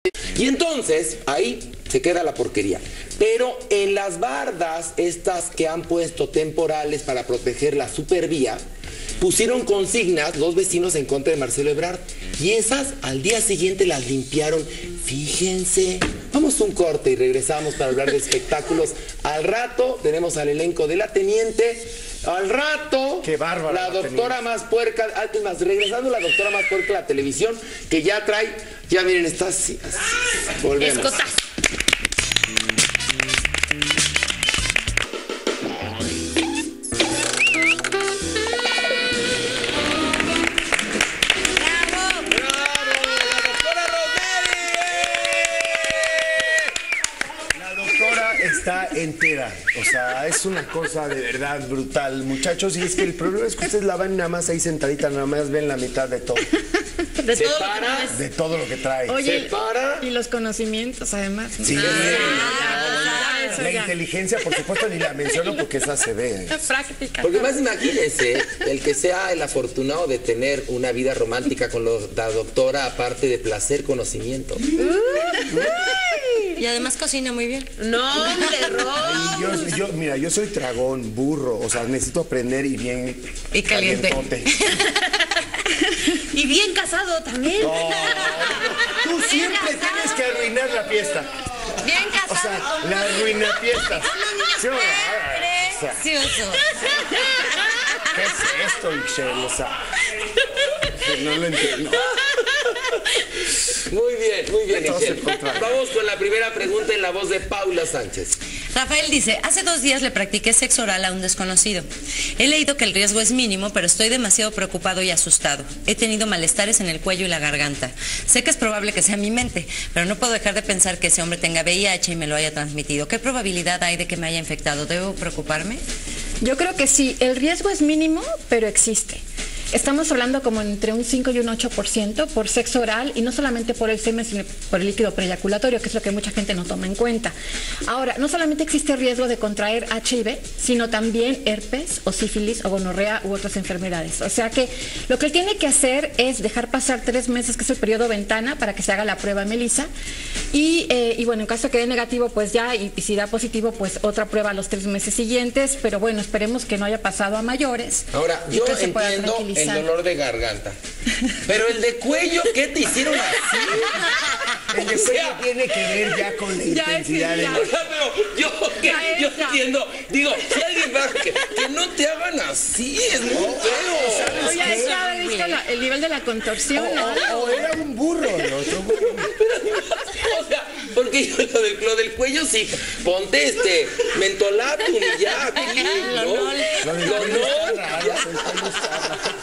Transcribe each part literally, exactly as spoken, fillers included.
Y entonces, ahí se queda la porquería. Pero en las bardas, estas que han puesto temporales para proteger la supervía, pusieron consignas los vecinos en contra de Marcelo Ebrard. Y esas al día siguiente las limpiaron. Fíjense. Vamos a un corte y regresamos para hablar de espectáculos. Al rato tenemos al elenco de La Teniente. Al rato, Qué bárbara, la doctora la más puerca, más, regresando la doctora más puerca de la televisión, que ya trae, ya miren, está así, así. Volvemos. Escotazo. Está entera, o sea, es una cosa de verdad brutal, muchachos, y es que el problema es que ustedes la ven nada más ahí sentadita, nada más ven la mitad de todo. De Se todo, para, lo que de todo lo que trae. Oye, se para. y los conocimientos, además. Sí, Ah, la, eso la ya. inteligencia, por supuesto, ni la menciono porque esa se ve. Práctica. Porque más imagínense, el que sea el afortunado de tener una vida romántica con los, la doctora, aparte de placer, conocimiento. Y además cocina muy bien. No, hombre, Ro. Y yo, yo, mira, yo soy tragón, burro, o sea, necesito aprender y bien Y caliente. calientote. Y bien casado también. No, tú siempre tienes que arruinar la fiesta. Bien casado. O sea, la arruina fiesta. ¿Sí o no? O sea, Precioso. ¿qué es esto, Ixchel? O sea, no lo entiendo. Muy bien, muy bien, Todos Ixchel. el contrario. Vamos con la primera pregunta en la voz de Paula Sánchez. Rafael dice, hace dos días le practiqué sexo oral a un desconocido. He leído que el riesgo es mínimo, pero estoy demasiado preocupado y asustado. He tenido malestares en el cuello y la garganta. Sé que es probable que sea mi mente, pero no puedo dejar de pensar que ese hombre tenga V I H y me lo haya transmitido. ¿Qué probabilidad hay de que me haya infectado? ¿Debo preocuparme? Yo creo que sí, el riesgo es mínimo, pero existe. Estamos hablando como entre un cinco y un ocho por ciento por sexo oral, y no solamente por el semen, sino por el líquido preeyaculatorio, que es lo que mucha gente no toma en cuenta. Ahora, no solamente existe riesgo de contraer H I V, sino también herpes o sífilis o gonorrea u otras enfermedades. O sea que lo que él tiene que hacer es dejar pasar tres meses, que es el periodo ventana, para que se haga la prueba Melissa. Y, eh, y bueno, en caso de que dé negativo, pues ya, y, y si da positivo, pues otra prueba a los tres meses siguientes. Pero bueno, esperemos que no haya pasado a mayores. Ahora, y yo que se pueda entiendo el tranquilizar. dolor de garganta. Pero el de cuello, ¿qué te hicieron así? El de cuello tiene que ver ya con la Ya, intensidad sí, de... ya. O sea, pero yo, que, Ya yo entra. entiendo. Digo, si alguien va, que, que no te hagan así, es muy feo. Oye, hay que haber visto la- el nivel de la contorsión, ¿no? O, o era un burro, el otro burro. O sea, porque yo lo del, lo del cuello sí, ponte este mentolatum y ya, aquí, ¿no? Lo del Lo cuello no, está raro, ya. el cuello está raro.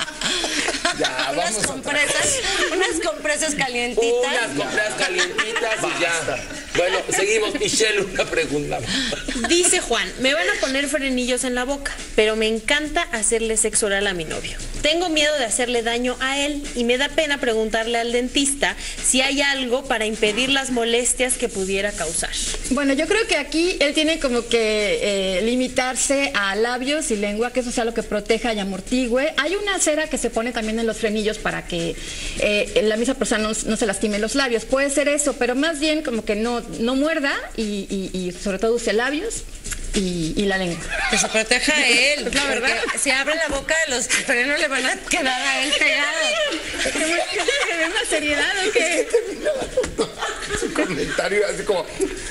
Ya, Unas vamos a... compresas, unas compresas calientitas. Unas compras calientitas y ya. Bueno, seguimos. Michelle, una pregunta. Dice Juan, me van a poner frenillos en la boca, pero me encanta hacerle sexo oral a mi novio. Tengo miedo de hacerle daño a él y me da pena preguntarle al dentista si hay algo para impedir las molestias que pudiera causar. Bueno, yo creo que aquí él tiene como que eh, limitarse a labios y lengua, que eso sea lo que proteja y amortigüe. Hay una cera que se pone también en los frenillos para que eh, la misma persona no, no se lastime los labios. Puede ser eso, pero más bien como que no, no muerda y, y, y sobre todo use labios y, y la lengua. Que se proteja a él. La verdad. Porque si abre la boca, los frenos le van a quedar a él pegados. ¿Se ve una seriedad o qué? Su comentario así como...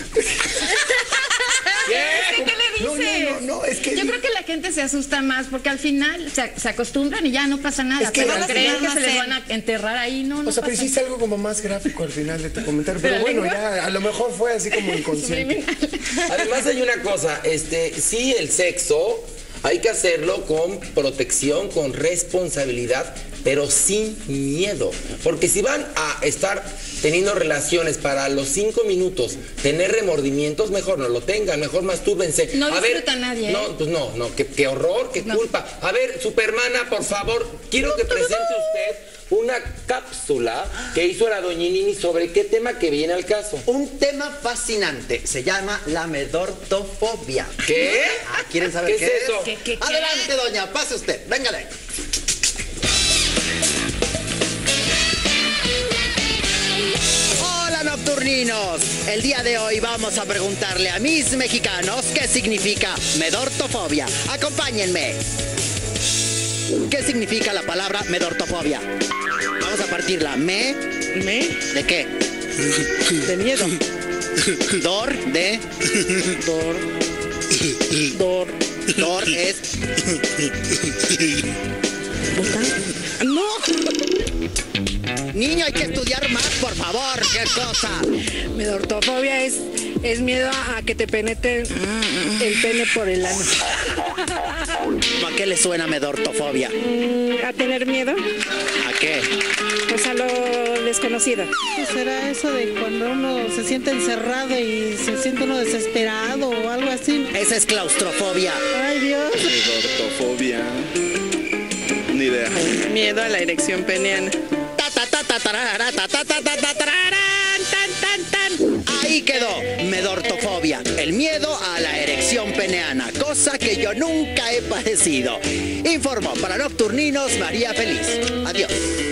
¿Qué le No, dices? no, no, no, es que... Yo creo que la gente se asusta más porque al final se, se acostumbran y ya no pasa nada. Es que pero al creen final que se no les sé. van a enterrar ahí, no, no O sea, pero pasa hiciste algo como más gráfico al final de tu comentario. Pero ¿De la bueno, lengua? ya a lo mejor fue así como inconsciente. Subliminal. Además hay una cosa, este, sí, el sexo hay que hacerlo con protección, con responsabilidad, pero sin miedo. Porque si van a estar teniendo relaciones para los cinco minutos, tener remordimientos, mejor no lo tengan, mejor mastúrbense. No a disfruta ver, nadie, ¿eh? No, pues no, no, qué, qué horror, qué No. culpa. A ver, Supermana, por favor, quiero que presente usted una cápsula que hizo la doñinini sobre qué tema que viene al caso. Un tema fascinante, se llama la medortofobia. ¿Qué? Ah, ¿quieren saber ¿Qué qué, es eso? ¿Qué, qué, qué? Adelante, doña, pase usted, véngale. Hola, Nocturninos, el día de hoy vamos a preguntarle a mis mexicanos qué significa medortofobia. Acompáñenme. ¿Qué significa la palabra medortofobia? Vamos a partirla. ¿Me? ¿Me? ¿De qué? De miedo. Dor de... Dor. Dor. Dor es... No. Niño, hay que estudiar más, por favor. ¿Qué cosa? Medortofobia es, es miedo a que te penetre el pene por el ano. ¿A qué le suena medortofobia? ¿A tener miedo? ¿A qué? Pues a lo desconocido. ¿Será eso de cuando uno se siente encerrado y se siente uno desesperado o algo así? Esa es claustrofobia. Ay, Dios. Medortofobia. Ni idea. Miedo a la erección peneana. Ahí quedó, medortofobia, el miedo a la erección peneana, cosa que yo nunca he padecido. Informó para Nocturninos María Feliz. Adiós.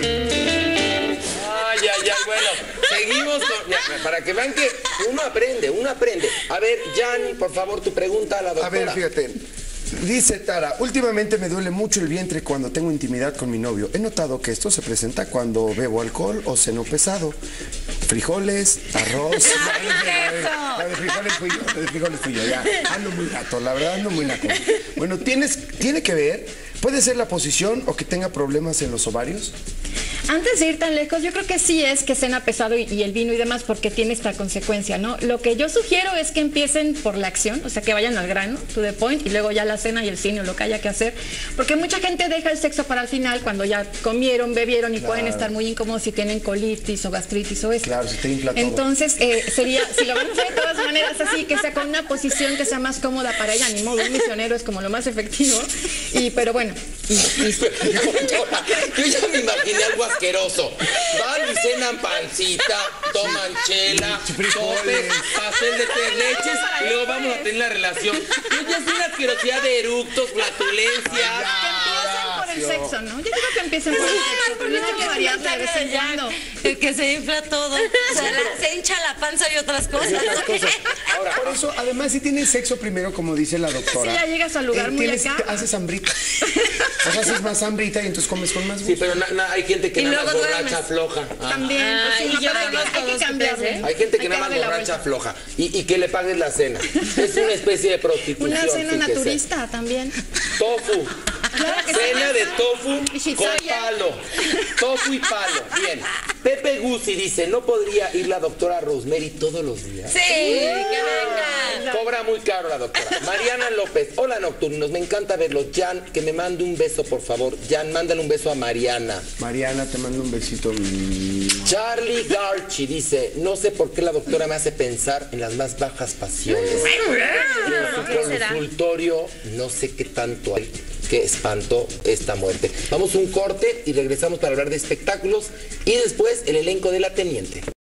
Ay, ay, ay, bueno, seguimos con, ya, para que vean que uno aprende, uno aprende. A ver, Jan, por favor, tu pregunta a la doctora. A ver, fíjate. Dice Tara, últimamente me duele mucho el vientre cuando tengo intimidad con mi novio. He notado que esto se presenta cuando bebo alcohol o ceno pesado. Frijoles, arroz. La de frijoles fui yo, la de frijoles fui yo, ya. Ando muy gato, la verdad ando muy naco. Bueno, ¿tienes, ¿tiene que ver? ¿Puede ser la posición o que tenga problemas en los ovarios? Antes de ir tan lejos, yo creo que sí es que cena pesado y, y el vino y demás, porque tiene esta consecuencia, ¿no? Lo que yo sugiero es que empiecen por la acción, o sea, que vayan al grano, to the point, y luego ya la cena y el cine o lo que haya que hacer, porque mucha gente deja el sexo para el final cuando ya comieron, bebieron y Claro. pueden estar muy incómodos si tienen colitis o gastritis o esto. Claro, se te infla todo. Entonces, eh, sería, si lo van a hacer de todas maneras así, que sea con una posición que sea más cómoda para ella, ni modo, un misionero es como lo más efectivo, y pero bueno, y, y- Yo ya me imaginé algo asqueroso. Van y cenan pancita, toman chela, topes, pastel de tres leches y luego vamos a tener la relación. Yo ya es una asquerosidad de eructos, flatulencia. Que empiecen por el sexo, ¿no? Yo digo que empiecen por el sexo, pero no que variante de vez en cuando. El que se infla todo. O sea, la- se hincha la panza y otras cosas. Y otras cosas. Ahora, por eso, además, si tienes sexo primero, como dice la doctora. Si ya llegas al lugar muy tienes- acá. te haces hambrita. O sea, haces más hambrita y entonces comes con más gusto. Sí, pero na- na- hay gente que Y nada más luego borracha duermes. floja. Ah. También, pues sí, Ay, no, yo pero hay, conozco hay que dos que cambiarle. tres, ¿eh? Hay gente que Hay nada más darle la borracha vuelta. floja y, y que le pagues la cena. Es una especie de prostitución. Una cena fíjese. naturista también. Tofu. Claro que sí. Cena de tofu Y si con soy ya- palo. Tofu y palo. Bien. Pepe Guzzi dice, ¿no podría ir la doctora Rosemary todos los días? Sí, que venga. Cobra muy caro la doctora. Mariana López, hola nocturnos, me encanta verlos. Jan, que me mande un beso, por favor. Jan, mándale un beso a Mariana. Mariana, te mando un besito. Mm. Charlie Garchi dice, no sé por qué la doctora me hace pensar en las más bajas pasiones. En su consultorio, no sé qué tanto hay. Qué espanto esta muerte. Vamos a un corte y regresamos para hablar de espectáculos y después el elenco de La Teniente.